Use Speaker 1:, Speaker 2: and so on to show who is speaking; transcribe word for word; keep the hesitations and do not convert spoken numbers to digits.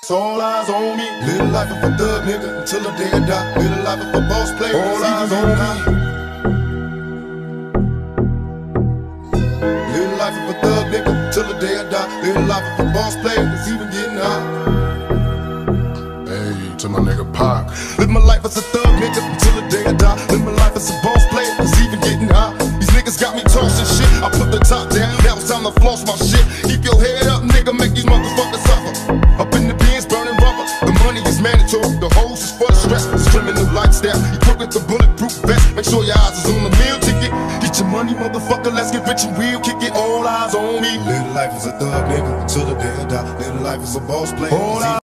Speaker 1: All eyes on me. Little life of a thug nigga until the day I die. Little life of a boss player. All eyes on me. Little life of a thug nigga until the day I die. Little life of a boss player that's even getting high. Hey, to my nigga Pac. Live my life as a thug nigga until the day I die. Live my life as a boss player that's even getting high. These niggas got me tossing shit. I put the top down. Now it's time to floss my shit. Keep your head up, nigga. Make these motherfuckers suffer. Up in the bins, burning rubber. The money is mandatory. The hose is for the stress. It's criminal lifestyle. You put with the bulletproof vest. Make sure your eyes is on the meal ticket. Get your money, motherfucker. Let's get rich and real. Kick it. All eyes on me. Little life is a thug nigga until the day I die. Little life is a boss player. All eyes